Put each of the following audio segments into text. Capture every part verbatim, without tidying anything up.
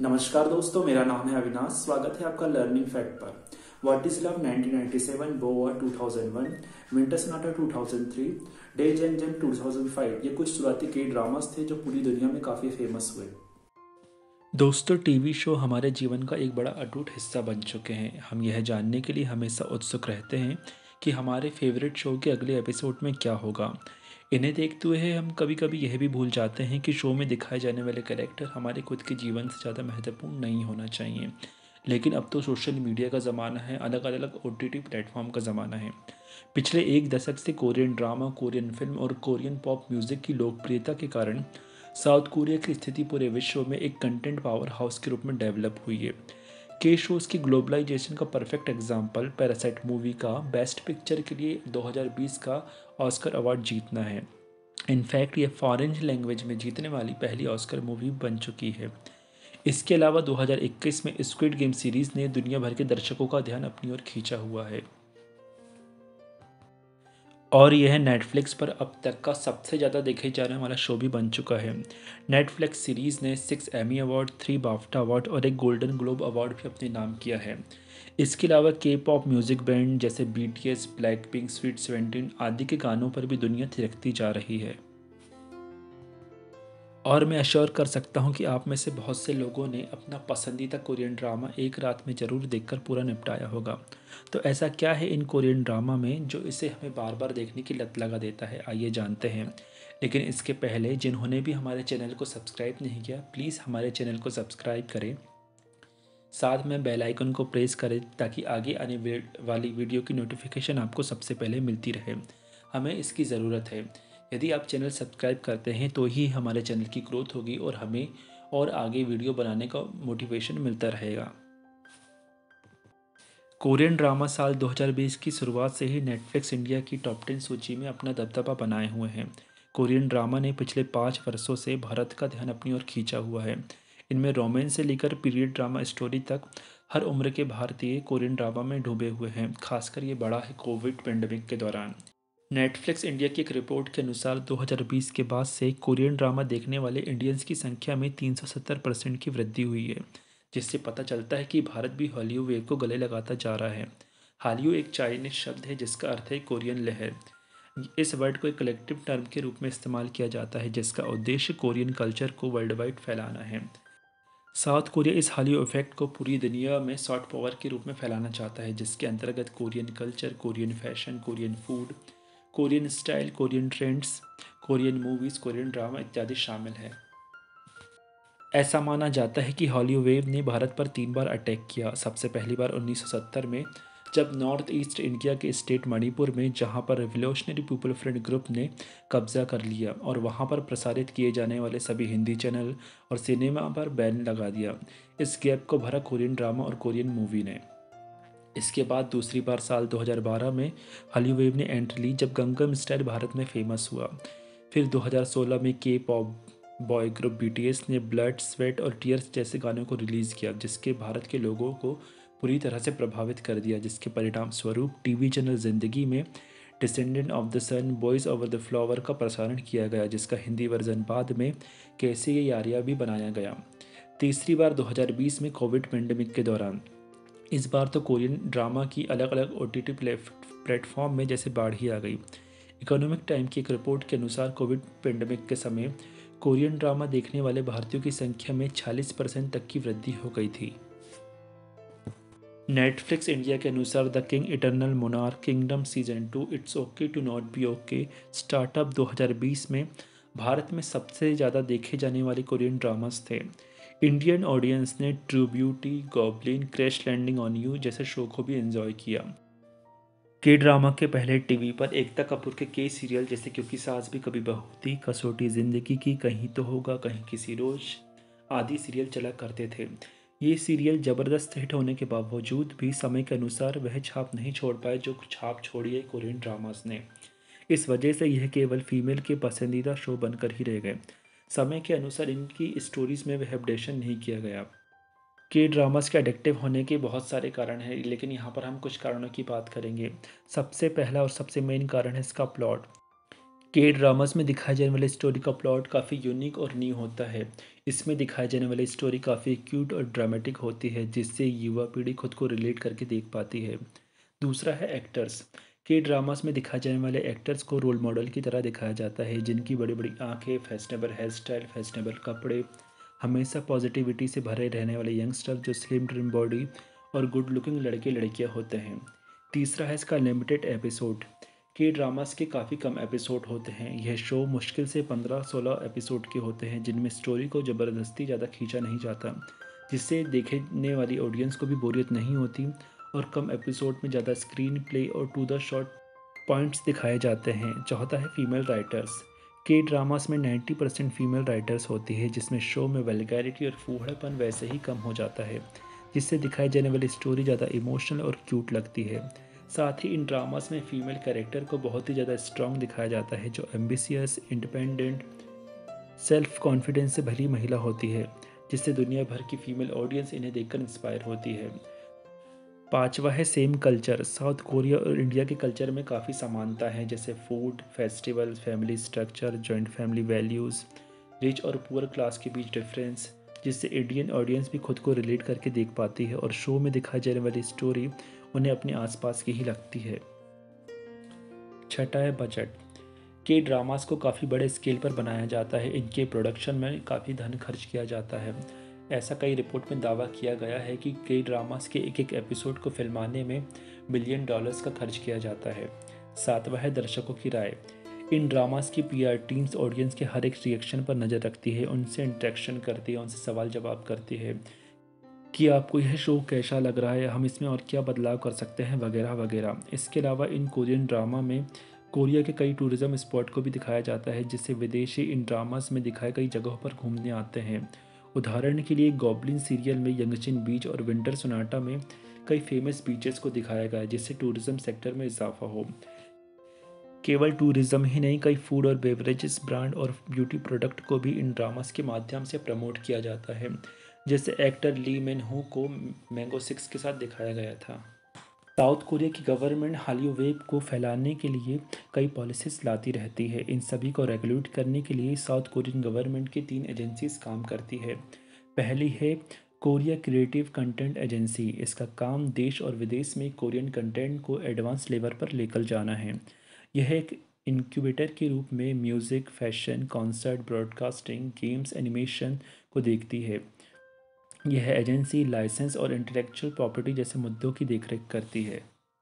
नमस्कार दोस्तों, मेरा नाम है अविनाश। स्वागत है आपका लर्निंग फैक्ट पर। What is love nineteen ninety seven, बोआ two thousand one, winter sonata two thousand three, Dae Jang Geum two thousand five. ये कुछ शुरुआती के ड्रामास थे जो पूरी दुनिया में काफ़ी फेमस हुए। दोस्तों, टीवी शो हमारे जीवन का एक बड़ा अटूट हिस्सा बन चुके हैं। हम यह जानने के लिए हमेशा उत्सुक रहते हैं कि हमारे फेवरेट शो के अगले एपिसोड में क्या होगा। इन्हें देखते हुए हम कभी कभी यह भी भूल जाते हैं कि शो में दिखाए जाने वाले कैरेक्टर हमारे खुद के जीवन से ज़्यादा महत्वपूर्ण नहीं होना चाहिए। लेकिन अब तो सोशल मीडिया का ज़माना है, अलग अलग ओ टी टी प्लेटफॉर्म का ज़माना है। पिछले एक दशक से कोरियन ड्रामा, कोरियन फिल्म और कोरियन पॉप म्यूज़िक की लोकप्रियता के कारण साउथ कोरिया की स्थिति पूरे विश्व में एक कंटेंट पावर हाउस के रूप में डेवलप हुई है। के शोज़ की ग्लोबलाइजेशन का परफेक्ट एग्जाम्पल पैरासाइट मूवी का बेस्ट पिक्चर के लिए दो हज़ार बीस का ऑस्कर अवार्ड जीतना है। इनफैक्ट ये फॉरेन लैंग्वेज में जीतने वाली पहली ऑस्कर मूवी बन चुकी है। इसके अलावा दो हज़ार इक्कीस में स्क्विड गेम सीरीज़ ने दुनिया भर के दर्शकों का ध्यान अपनी ओर खींचा हुआ है और यह नेटफ्लिक्स पर अब तक का सबसे ज़्यादा देखे जाने वाला शो भी बन चुका है। नेटफ्लिक्स सीरीज़ ने six Emmy award, three BAFTA award और एक गोल्डन ग्लोब अवार्ड भी अपने नाम किया है। इसके अलावा के पॉप म्यूज़िक बैंड जैसे B T S, Black Pink, sweet seventeen आदि के गानों पर भी दुनिया थिरकती जा रही है। और मैं अश्योर कर सकता हूँ कि आप में से बहुत से लोगों ने अपना पसंदीदा कोरियन ड्रामा एक रात में ज़रूर देखकर पूरा निपटाया होगा। तो ऐसा क्या है इन कोरियन ड्रामा में जो इसे हमें बार बार देखने की लत लगा देता है, आइए जानते हैं। लेकिन इसके पहले जिन्होंने भी हमारे चैनल को सब्सक्राइब नहीं किया, प्लीज़ हमारे चैनल को सब्सक्राइब करें, साथ में बेल आइकन को प्रेस करें ताकि आगे आने वाली वीडियो की नोटिफिकेशन आपको सबसे पहले मिलती रहे। हमें इसकी ज़रूरत है। यदि आप चैनल सब्सक्राइब करते हैं तो ही हमारे चैनल की ग्रोथ होगी और हमें और आगे वीडियो बनाने का मोटिवेशन मिलता रहेगा। कोरियन ड्रामा साल दो हज़ार बीस की शुरुआत से ही नेटफ्लिक्स इंडिया की टॉप टेन सूची में अपना दबदबा बनाए हुए हैं। कोरियन ड्रामा ने पिछले पाँच वर्षों से भारत का ध्यान अपनी ओर खींचा हुआ है। इनमें रोमांस से लेकर पीरियड ड्रामा स्टोरी तक हर उम्र के भारतीय कोरियन ड्रामा में डूबे हुए हैं। खासकर ये बड़ा है कोविड पेंडेमिक के दौरान। नेटफ्लिक्स इंडिया की एक रिपोर्ट के अनुसार दो हज़ार बीस के बाद से कोरियन ड्रामा देखने वाले इंडियंस की संख्या में तीन सौ सत्तर परसेंट की वृद्धि हुई है, जिससे पता चलता है कि भारत भी हॉलीवु वेव को गले लगाता जा रहा है। हालियु एक चाइनीज शब्द है जिसका अर्थ है कोरियन लहर। इस वर्ड को एक कलेक्टिव टर्म के रूप में इस्तेमाल किया जाता है जिसका उद्देश्य कोरियन कल्चर को वर्ल्ड वाइड फैलाना है। साउथ कोरिया इस हालियु इफेक्ट को पूरी दुनिया में सॉफ्ट पावर के रूप में फैलाना चाहता है, जिसके अंतर्गत Korean culture, Korean fashion, Korean food, Korean style, Korean trends, Korean movies, Korean drama इत्यादि शामिल है। ऐसा माना जाता है कि हॉलीवुड वेव ने भारत पर तीन बार अटैक किया। सबसे पहली बार उन्नीस सौ सत्तर में जब नॉर्थ ईस्ट इंडिया के स्टेट मणिपुर में, जहां पर रिवोल्यूशनरी पीपल फ्रंट ग्रुप ने कब्जा कर लिया और वहां पर प्रसारित किए जाने वाले सभी हिंदी चैनल और सिनेमा पर बैन लगा दिया। इस गैप को भरा कोरियन ड्रामा और कोरियन मूवी ने। इसके बाद दूसरी बार साल दो हज़ार बारह में हॉलीवुड वेव ने एंट्री ली जब गंगम स्टाइल भारत में फेमस हुआ। फिर दो हज़ार सोलह में K pop boy group B T S ने ब्लड, स्वेट और टीयर्स जैसे गानों को रिलीज़ किया, जिसके भारत के लोगों को पूरी तरह से प्रभावित कर दिया, जिसके परिणाम स्वरूप टीवी चैनल जिंदगी में descendant of the sun, boys over the flower का प्रसारण किया गया, जिसका हिंदी वर्जन बाद में कैसे ये यारिया भी बनाया गया। तीसरी बार दो हज़ार बीस में कोविड पेंडेमिक के दौरान। इस बार तो कोरियन ड्रामा की अलग अलग ओ टी टी प्लेटफॉर्म में जैसे बाढ़ ही आ गई। इकोनॉमिक टाइम की एक रिपोर्ट के अनुसार कोविड पेंडेमिक के समय कोरियन ड्रामा देखने वाले भारतीयों की संख्या में छियालीस परसेंट तक की वृद्धि हो गई थी। नेटफ्लिक्स इंडिया के अनुसार the king eternal monarch kingdom season two, it's okay to not be okay startup दो हज़ार बीस में भारत में सबसे ज़्यादा देखे जाने वाले कोरियन ड्रामास थे। इंडियन ऑडियंस ने true beauty, goblin, crash landing on you जैसे शो को भी एंजॉय किया। के ड्रामा के पहले टीवी पर एकता कपूर के कई सीरियल जैसे क्योंकि सास भी कभी बहू थी, कसौटी जिंदगी की, कहीं तो होगा कहीं किसी रोज आदि सीरियल चला करते थे। ये सीरियल ज़बरदस्त हिट होने के बावजूद भी समय के अनुसार वह छाप नहीं छोड़ पाए जो छाप छोड़ी है कोरियन ड्रामास ने। इस वजह से यह केवल फीमेल के पसंदीदा शो बनकर ही रह गए। समय के अनुसार इनकी स्टोरीज में वह अपडेशन नहीं किया गया। के ड्रामास के एडिक्टिव होने के बहुत सारे कारण हैं, लेकिन यहाँ पर हम कुछ कारणों की बात करेंगे। सबसे पहला और सबसे मेन कारण है इसका प्लॉट। के ड्रामास में दिखाए जाने वाले स्टोरी का प्लॉट काफ़ी यूनिक और न्यू होता है। इसमें दिखाई जाने वाली स्टोरी काफ़ी क्यूट और ड्रामेटिक होती है, जिससे युवा पीढ़ी खुद को रिलेट करके देख पाती है। दूसरा है एक्टर्स। के ड्रामास में दिखाए जाने वाले एक्टर्स को रोल मॉडल की तरह दिखाया जाता है, जिनकी बड़ी बड़ी आंखें, फैशनेबल हेयर स्टाइल, फैशनेबल कपड़े, हमेशा पॉजिटिविटी से भरे रहने वाले यंगस्टर जो स्लिम ट्रिम बॉडी और गुड लुकिंग लड़के लड़कियां होते हैं। तीसरा है इसका लिमिटेड एपिसोड। के ड्रामास के काफ़ी कम एपिसोड होते हैं। यह शो मुश्किल से पंद्रह सोलह एपिसोड के होते हैं, जिनमें स्टोरी को ज़बरदस्ती ज़्यादा खींचा नहीं जाता, जिससे देखने वाली ऑडियंस को भी बोरियत नहीं होती। और कम एपिसोड में ज़्यादा स्क्रीन प्ले और टू द शॉर्ट पॉइंट्स दिखाए जाते हैं। चौथा है फीमेल राइटर्स। के ड्रामास में नब्बे परसेंट फीमेल राइटर्स होती है, जिसमें शो में वल्गैरिटी और फूहड़पन वैसे ही कम हो जाता है, जिससे दिखाई जाने वाली स्टोरी ज़्यादा इमोशनल और क्यूट लगती है। साथ ही इन ड्रामास में फीमेल कैरेक्टर को बहुत ही ज़्यादा स्ट्रॉन्ग दिखाया जाता है, जो एम्बिशियस, इंडिपेंडेंट, सेल्फ कॉन्फिडेंस से भरी महिला होती है, जिससे दुनिया भर की फीमेल ऑडियंस इन्हें देखकर इंस्पायर होती है। पांचवा है सेम कल्चर। साउथ कोरिया और इंडिया के कल्चर में काफ़ी समानता है, जैसे food, festival, family structure, joint family values, rich और पुअर क्लास के बीच डिफरेंस, जिससे इंडियन ऑडियंस भी खुद को रिलेट करके देख पाती है और शो में दिखाई जाने वाली स्टोरी उन्हें अपने आसपास की ही लगती है। छठा है बजट। के ड्रामास को काफ़ी बड़े स्केल पर बनाया जाता है। इनके प्रोडक्शन में काफ़ी धन खर्च किया जाता है। ऐसा कई रिपोर्ट में दावा किया गया है कि के ड्रामास के एक एक एपिसोड को फिल्माने में बिलियन डॉलर्स का खर्च किया जाता है। सातवां है दर्शकों की राय। इन ड्रामास की पीआर टीम्स ऑडियंस के हर एक रिएक्शन पर नज़र रखती है, उनसे इंटरेक्शन करती है, उनसे सवाल जवाब करती है कि आपको यह शो कैसा लग रहा है, हम इसमें और क्या बदलाव कर सकते हैं, वगैरह वगैरह। इसके अलावा इन कोरियन ड्रामा में कोरिया के कई टूरिज्म स्पॉट को भी दिखाया जाता है, जिससे विदेशी इन ड्रामास में दिखाए कई जगहों पर घूमने आते हैं। उदाहरण के लिए गॉबलिन सीरियल में यंगचिन बीच और विंटर सोनाटा में कई फेमस बीचेस को दिखाया गया है, जिससे टूरिज्म सेक्टर में इजाफा हो। केवल टूरिज्म ही नहीं, कई फूड और बेवरेजेस ब्रांड और ब्यूटी प्रोडक्ट को भी इन ड्रामास के माध्यम से प्रमोट किया जाता है, जैसे एक्टर ली मिन हू को मैंगो सिक्स के साथ दिखाया गया था। साउथ कोरिया की गवर्नमेंट हालियो वेब को फैलाने के लिए कई पॉलिसीज लाती रहती है। इन सभी को रेगुलेट करने के लिए साउथ कोरियन गवर्नमेंट की तीन एजेंसीज काम करती है। पहली है कोरिया क्रिएटिव कंटेंट एजेंसी। इसका काम देश और विदेश में कोरियन कंटेंट को एडवांस लेवल पर लेकर जाना है। यह एक इनक्यूबेटर के रूप में music, fashion, concert, broadcasting, games, animation को देखती है। यह एजेंसी लाइसेंस और इंटेलेक्चुअल प्रॉपर्टी जैसे मुद्दों की देखरेख करती है।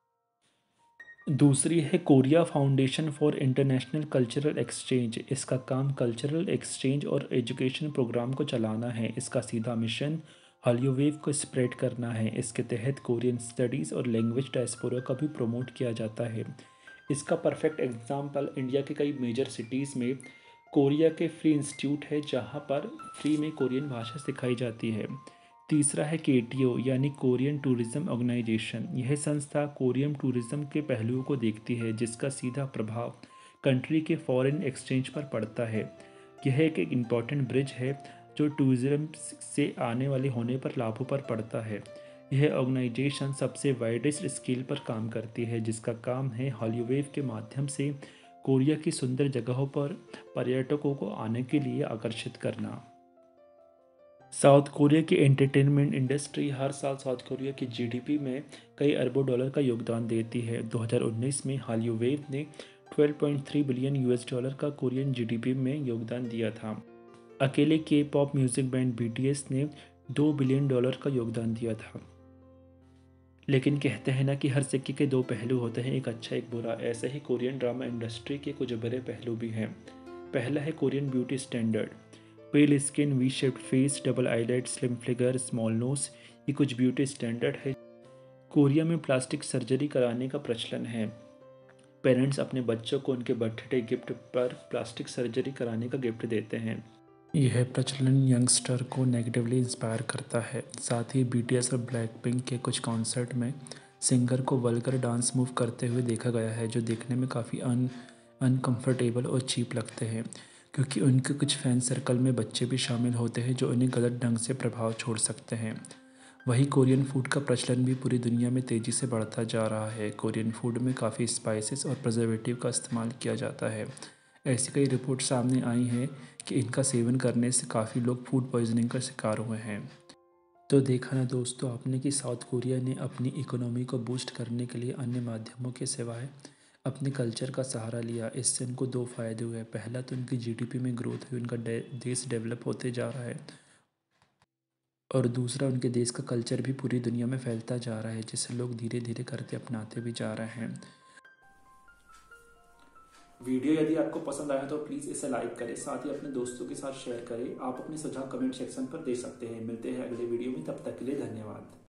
दूसरी है Korea foundation for international cultural exchange. इसका काम कल्चरल एक्सचेंज और एजुकेशन प्रोग्राम को चलाना है। इसका सीधा मिशन हालियो वेव को स्प्रेड करना है। इसके तहत कोरियन स्टडीज़ और लैंग्वेज डायस्पोरा का भी प्रमोट किया जाता है। इसका परफेक्ट एग्जाम्पल इंडिया के कई मेजर सिटीज़ में कोरिया के फ्री इंस्टीट्यूट है, जहाँ पर फ्री में कोरियन भाषा सिखाई जाती है। तीसरा है के टी ओ यानी कोरियन टूरिज्म ऑर्गेनाइजेशन। यह संस्था कोरियन टूरिज्म के पहलुओं को देखती है, जिसका सीधा प्रभाव कंट्री के फॉरेन एक्सचेंज पर पड़ता है। यह एक एक इम्पॉर्टेंट ब्रिज है जो टूरिज्म से आने वाले होने पर लाभों पर पड़ता है। यह ऑर्गेनाइजेशन सबसे वाइडेस्ट स्केल पर काम करती है, जिसका काम है हालियो वेव के माध्यम से कोरिया की सुंदर जगहों पर पर्यटकों को आने के लिए आकर्षित करना। साउथ कोरिया की एंटरटेनमेंट इंडस्ट्री हर साल साउथ कोरिया की जी डी पी में कई अरबों डॉलर का योगदान देती है। दो हज़ार उन्नीस में हालियो वेव ने बारह पॉइंट तीन बिलियन यूएस डॉलर का कोरियन जी डी पी में योगदान दिया था। अकेले K pop music band B T S ने दो बिलियन डॉलर का योगदान दिया था। लेकिन कहते हैं ना कि हर सिक्के के दो पहलू होते हैं, एक अच्छा एक बुरा। ऐसे ही कोरियन ड्रामा इंडस्ट्री के कुछ बुरे पहलू भी हैं। पहला है Korean beauty standard. Pale skin, V shaped face, double eyelid, slim figure, small nose, ये कुछ ब्यूटी स्टैंडर्ड है। कोरिया में प्लास्टिक सर्जरी कराने का प्रचलन है। पेरेंट्स अपने बच्चों को उनके बर्थडे गिफ्ट पर प्लास्टिक सर्जरी कराने का गिफ्ट देते हैं। यह प्रचलन यंगस्टर को नेगेटिवली इंस्पायर करता है। साथ ही बी टी एस और ब्लैक पिंक के कुछ कॉन्सर्ट में सिंगर को वल्गर डांस मूव करते हुए देखा गया है, जो देखने में काफ़ी अन अनकम्फर्टेबल और चीप लगते हैं, क्योंकि उनके कुछ फैन सर्कल में बच्चे भी शामिल होते हैं जो उन्हें गलत ढंग से प्रभाव छोड़ सकते हैं। वहीं कोरियन फूड का प्रचलन भी पूरी दुनिया में तेज़ी से बढ़ता जा रहा है। कोरियन फूड में काफ़ी स्पाइसेस और प्रिजर्वेटिव का इस्तेमाल किया जाता है। ऐसी कई रिपोर्ट सामने आई हैं कि इनका सेवन करने से काफ़ी लोग फूड पॉइजनिंग का शिकार हुए हैं। तो देखा ना दोस्तों आपने कि साउथ कोरिया ने अपनी इकोनॉमी को बूस्ट करने के लिए अन्य माध्यमों के सिवाय अपने कल्चर का सहारा लिया। इससे उनको दो फायदे हुए। पहला तो उनकी जीडीपी में ग्रोथ हुई, उनका देश डेवलप होते जा रहा है, और दूसरा उनके देश का कल्चर भी पूरी दुनिया में फैलता जा रहा है, जिसे लोग धीरे धीरे करके अपनाते भी जा रहे हैं। वीडियो यदि आपको पसंद आया तो प्लीज़ इसे लाइक करें, साथ ही अपने दोस्तों के साथ शेयर करें। आप अपने सुझाव कमेंट सेक्शन पर दे सकते हैं। मिलते हैं अगले वीडियो में, तब तक के लिए धन्यवाद।